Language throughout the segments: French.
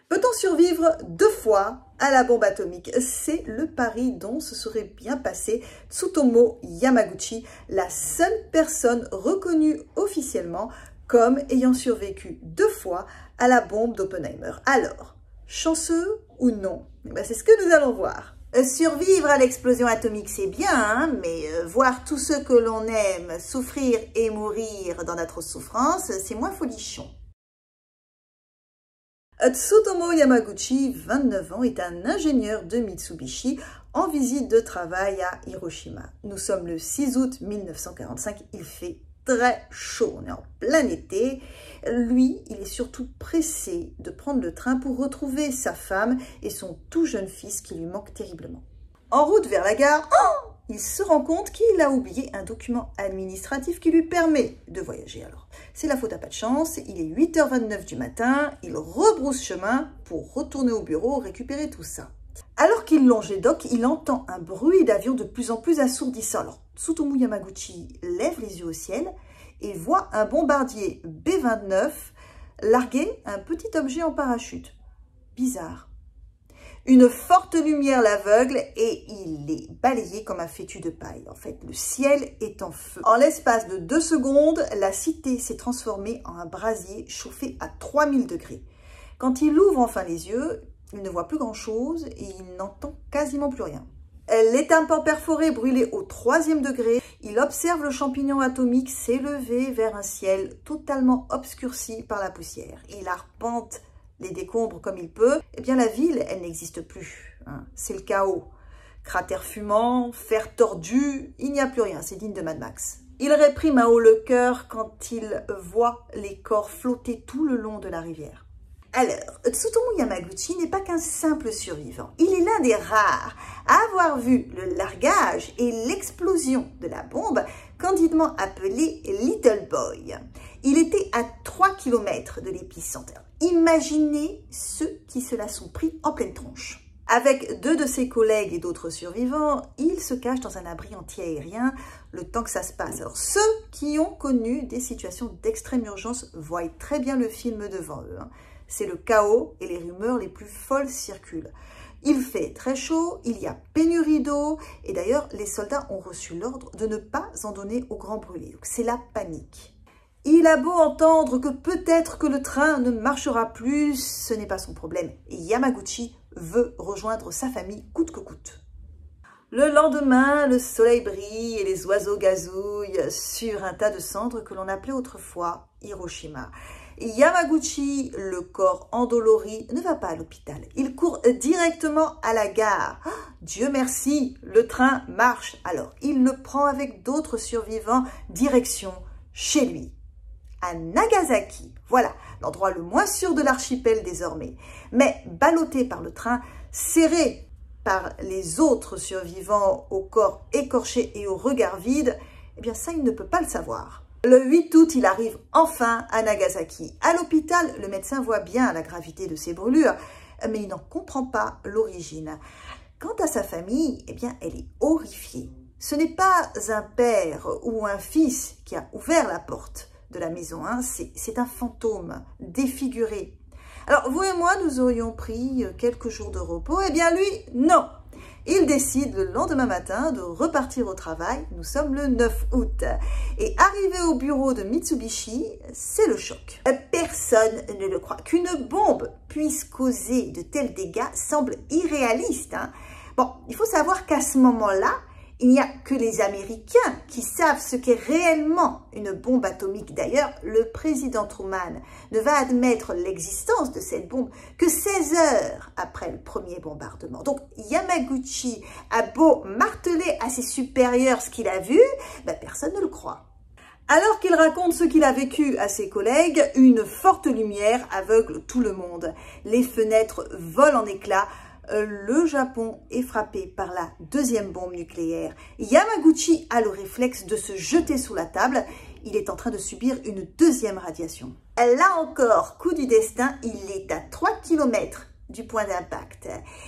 Peut-on survivre 2 fois à la bombe atomique? C'est le pari dont se serait bien passé Tsutomu Yamaguchi, la seule personne reconnue officiellement comme ayant survécu 2 fois à la bombe d'Oppenheimer. Alors, chanceux ou non? C'est ce que nous allons voir. Survivre à l'explosion atomique, c'est bien, hein, mais voir tous ceux que l'on aime souffrir et mourir dans d'atroces souffrances, c'est moins folichon. Tsutomu Yamaguchi, 29 ans, est un ingénieur de Mitsubishi en visite de travail à Hiroshima. Nous sommes le 6 août 1945, il fait très chaud, on est en plein été. Lui, il est surtout pressé de prendre le train pour retrouver sa femme et son tout jeune fils qui lui manque terriblement. En route vers la gare, il se rend compte qu'il a oublié un document administratif qui lui permet de voyager. Alors, c'est la faute à pas de chance, il est 8h29 du matin, il rebrousse chemin pour retourner au bureau récupérer tout ça. Alors qu'il longe les docks, il entend un bruit d'avion de plus en plus assourdissant. Alors, Tsutomu Yamaguchi lève les yeux au ciel et voit un bombardier B-29 larguer un petit objet en parachute. Bizarre. Une forte lumière l'aveugle et il est balayé comme un fétu de paille. En fait, le ciel est en feu. En l'espace de 2 secondes, la cité s'est transformée en un brasier chauffé à 3000 degrés. Quand il ouvre enfin les yeux, il ne voit plus grand-chose et il n'entend quasiment plus rien. Les tympans perforés brûlés au 3e degré, il observe le champignon atomique s'élever vers un ciel totalement obscurci par la poussière. Il arpente les décombres comme il peut. Eh bien, la ville, elle n'existe plus. Hein. C'est le chaos. Cratères fumants, fer tordu, il n'y a plus rien. C'est digne de Mad Max. Il réprime à haut le cœur quand il voit les corps flotter tout le long de la rivière. Alors, Tsutomu Yamaguchi n'est pas qu'un simple survivant. Il est l'un des rares à avoir vu le largage et l'explosion de la bombe, candidement appelée Little Boy. Il était à 3 km de l'épicentre. Imaginez ceux qui se la sont pris en pleine tronche. Avec 2 de ses collègues et d'autres survivants, il se cache dans un abri anti-aérien le temps que ça se passe. Alors, ceux qui ont connu des situations d'extrême urgence voient très bien le film devant eux. C'est le chaos et les rumeurs les plus folles circulent. Il fait très chaud, il y a pénurie d'eau et d'ailleurs, les soldats ont reçu l'ordre de ne pas en donner aux grands brûlés. Donc, c'est la panique. Il a beau entendre que peut-être que le train ne marchera plus, ce n'est pas son problème. Yamaguchi veut rejoindre sa famille coûte que coûte. Le lendemain, le soleil brille et les oiseaux gazouillent sur un tas de cendres que l'on appelait autrefois Hiroshima. Yamaguchi, le corps endolori, ne va pas à l'hôpital. Il court directement à la gare. Oh, Dieu merci, le train marche. Alors, il le prend avec d'autres survivants, direction chez lui. À Nagasaki, voilà, l'endroit le moins sûr de l'archipel désormais. Mais ballotté par le train, serré par les autres survivants au corps écorché et au regard vide, eh bien ça, il ne peut pas le savoir. Le 8 août, il arrive enfin à Nagasaki. À l'hôpital, le médecin voit bien la gravité de ses brûlures, mais il n'en comprend pas l'origine. Quant à sa famille, eh bien, elle est horrifiée. Ce n'est pas un père ou un fils qui a ouvert la porte de la maison, hein. C'est un fantôme défiguré. Alors, vous et moi, nous aurions pris quelques jours de repos. Eh bien, lui, non. Il décide le lendemain matin de repartir au travail. Nous sommes le 9 août. Et arrivé au bureau de Mitsubishi, c'est le choc. Personne ne le croit. Qu'une bombe puisse causer de tels dégâts semble irréaliste. Hein. Bon, il faut savoir qu'à ce moment-là, il n'y a que les Américains qui savent ce qu'est réellement une bombe atomique. D'ailleurs, le président Truman ne va admettre l'existence de cette bombe que 16 heures après le premier bombardement. Donc, Yamaguchi a beau marteler à ses supérieurs ce qu'il a vu, personne ne le croit. Alors qu'il raconte ce qu'il a vécu à ses collègues, une forte lumière aveugle tout le monde. Les fenêtres volent en éclats. Le Japon est frappé par la 2e bombe nucléaire. Yamaguchi a le réflexe de se jeter sous la table. Il est en train de subir une 2e radiation. Là encore, coup du destin, il est à 3 km du point d'impact.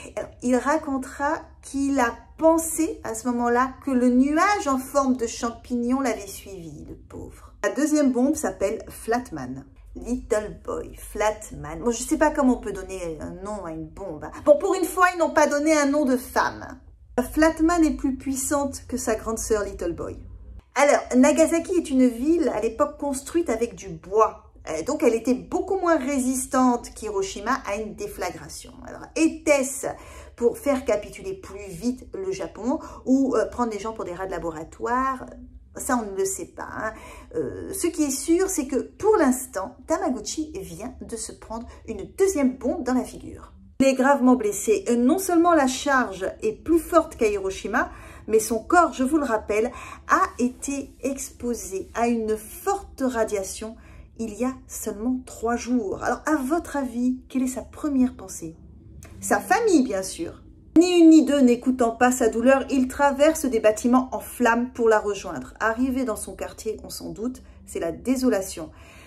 Il racontera qu'il a pensé à ce moment-là que le nuage en forme de champignon l'avait suivi, le pauvre. La 2e bombe s'appelle Flatman. Little Boy, Flatman. Bon, je ne sais pas comment on peut donner un nom à une bombe. Bon, pour une fois, ils n'ont pas donné un nom de femme. Flatman est plus puissante que sa grande sœur Little Boy. Alors, Nagasaki est une ville à l'époque construite avec du bois. Donc, elle était beaucoup moins résistante qu'Hiroshima à une déflagration. Alors, était-ce pour faire capituler plus vite le Japon ou prendre les gens pour des rats de laboratoire? Ça, on ne le sait pas. Hein. Ce qui est sûr, c'est que pour l'instant, Tamaguchi vient de se prendre une deuxième bombe dans la figure. Il est gravement blessé. Non seulement la charge est plus forte qu'à Hiroshima, mais son corps, je vous le rappelle, a été exposé à une forte radiation il y a seulement 3 jours. Alors, à votre avis, quelle est sa première pensée? Sa famille, bien sûr. Ni une ni deux n'écoutant pas sa douleur, il traverse des bâtiments en flammes pour la rejoindre. Arrivé dans son quartier, on s'en doute, c'est la désolation.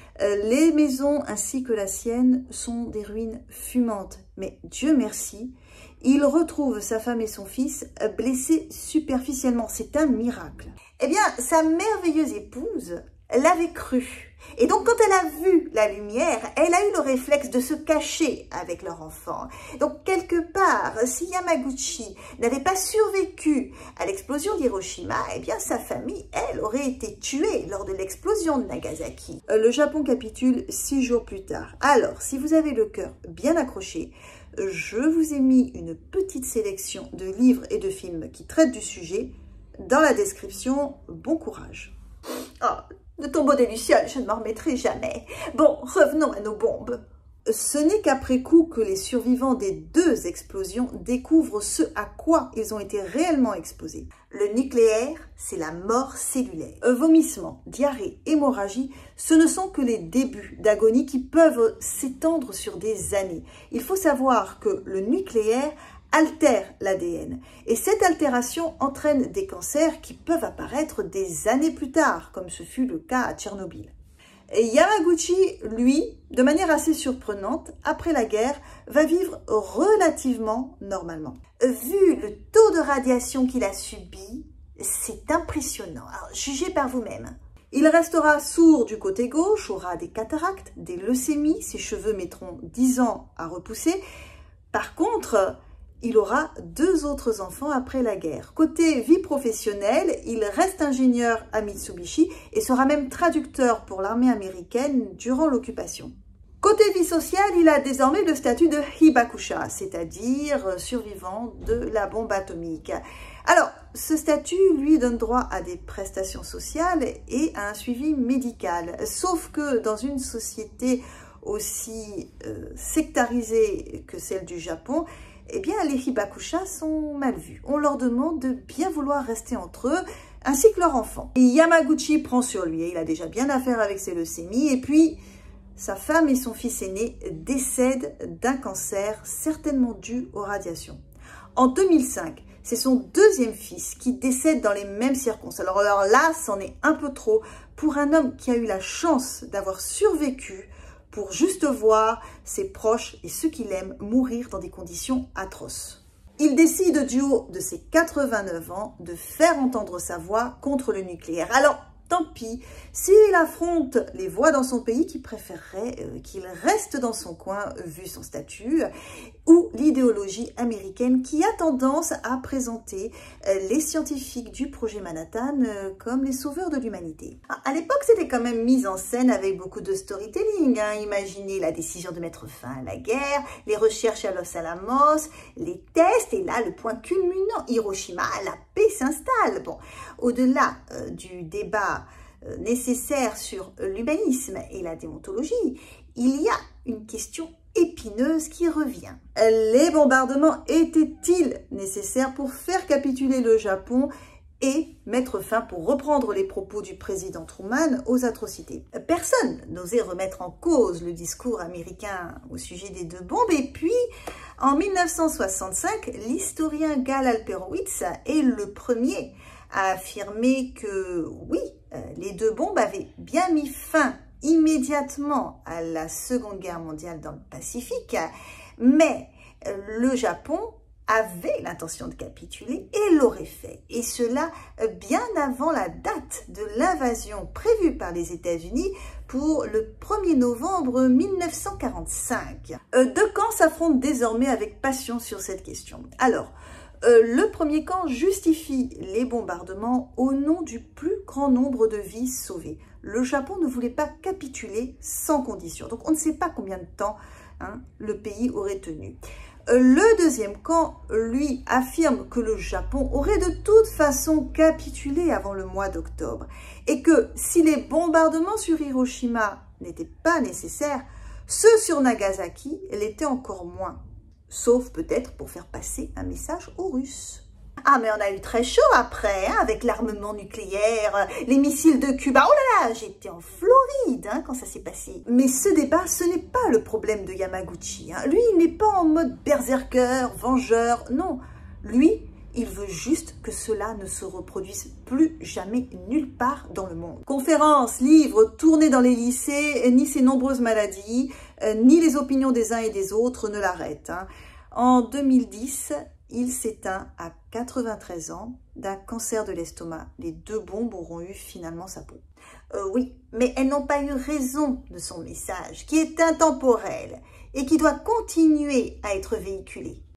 Les maisons ainsi que la sienne sont des ruines fumantes. Mais Dieu merci, il retrouve sa femme et son fils blessés superficiellement. C'est un miracle. Eh bien, sa merveilleuse épouse l'avait cru. Et donc, quand elle a vu la lumière, elle a eu le réflexe de se cacher avec leur enfant. Donc, quelque part, si Yamaguchi n'avait pas survécu à l'explosion d'Hiroshima, eh bien, sa famille, elle, aurait été tuée lors de l'explosion de Nagasaki. Le Japon capitule 6 jours plus tard. Alors, si vous avez le cœur bien accroché, je vous ai mis une petite sélection de livres et de films qui traitent du sujet dans la description. Bon courage. Oh, le tombeau des Lucioles, je ne m'en remettrai jamais. Bon, revenons à nos bombes. Ce n'est qu'après coup que les survivants des 2 explosions découvrent ce à quoi ils ont été réellement exposés. Le nucléaire, c'est la mort cellulaire. Vomissements, diarrhée, hémorragie, ce ne sont que les débuts d'agonie qui peuvent s'étendre sur des années. Il faut savoir que le nucléaire altère l'ADN. Et cette altération entraîne des cancers qui peuvent apparaître des années plus tard, comme ce fut le cas à Tchernobyl. Et Yamaguchi, lui, de manière assez surprenante, après la guerre, va vivre relativement normalement. Vu le taux de radiation qu'il a subi, c'est impressionnant. Alors, jugez par vous-même. Il restera sourd du côté gauche, aura des cataractes, des leucémies, ses cheveux mettront 10 ans à repousser. Par contre, il aura 2 autres enfants après la guerre. Côté vie professionnelle, il reste ingénieur à Mitsubishi et sera même traducteur pour l'armée américaine durant l'occupation. Côté vie sociale, il a désormais le statut de hibakusha, c'est-à-dire survivant de la bombe atomique. Alors, ce statut lui donne droit à des prestations sociales et à un suivi médical. Sauf que dans une société aussi sectarisée que celle du Japon, eh bien, les hibakusha sont mal vus. On leur demande de bien vouloir rester entre eux, ainsi que leurs enfants. Et Yamaguchi prend sur lui, il a déjà bien affaire avec ses leucémies, et puis sa femme et son fils aîné décèdent d'un cancer certainement dû aux radiations. En 2005, c'est son 2e fils qui décède dans les mêmes circonstances. Alors là, c'en est un peu trop pour un homme qui a eu la chance d'avoir survécu pour juste voir ses proches et ceux qu'il aime mourir dans des conditions atroces. Il décide du haut de ses 89 ans de faire entendre sa voix contre le nucléaire. Alors, tant pis, s'il affronte les voix dans son pays qui préféreraient qu'il reste dans son coin vu son statut, ou l'idéologie américaine qui a tendance à présenter les scientifiques du projet Manhattan comme les sauveurs de l'humanité. À l'époque, c'était quand même mis en scène avec beaucoup de storytelling. Imaginez la décision de mettre fin à la guerre, les recherches à Los Alamos, les tests, et là, le point culminant, Hiroshima, la paix s'installe. Bon, au-delà du débat nécessaire sur l'humanisme et la déontologie, il y a une question épineuse qui revient. Les bombardements étaient-ils nécessaires pour faire capituler le Japon et mettre fin, pour reprendre les propos du président Truman, aux atrocités? Personne n'osait remettre en cause le discours américain au sujet des 2 bombes. Et puis, en 1965, l'historien Gal Alperowitz est le premier à affirmer que oui, les 2 bombes avaient bien mis fin immédiatement à la Seconde Guerre mondiale dans le Pacifique, mais le Japon avait l'intention de capituler et l'aurait fait. Et cela bien avant la date de l'invasion prévue par les États-Unis pour le 1er novembre 1945. Deux camps s'affrontent désormais avec passion sur cette question. Alors, le premier camp justifie les bombardements au nom du plus grand nombre de vies sauvées. Le Japon ne voulait pas capituler sans condition. Donc on ne sait pas combien de temps le pays aurait tenu. Le deuxième camp, lui, affirme que le Japon aurait de toute façon capitulé avant le mois d'octobre et que si les bombardements sur Hiroshima n'étaient pas nécessaires, ceux sur Nagasaki l'étaient encore moins. Sauf peut-être pour faire passer un message aux Russes. Ah, mais on a eu très chaud après, avec l'armement nucléaire, les missiles de Cuba. Oh là là, j'étais en Floride quand ça s'est passé. Mais ce débat, ce n'est pas le problème de Yamaguchi. Lui, il n'est pas en mode berserker, vengeur, non. Lui, il veut juste que cela ne se reproduise plus jamais nulle part dans le monde. Conférences, livres, tournées dans les lycées, ni ces nombreuses maladies, ni les opinions des uns et des autres ne l'arrêtent. En 2010, il s'éteint à 93 ans d'un cancer de l'estomac. Les deux bombes auront eu finalement sa peau. Oui, mais elles n'ont pas eu raison de son message, qui est intemporel et qui doit continuer à être véhiculé.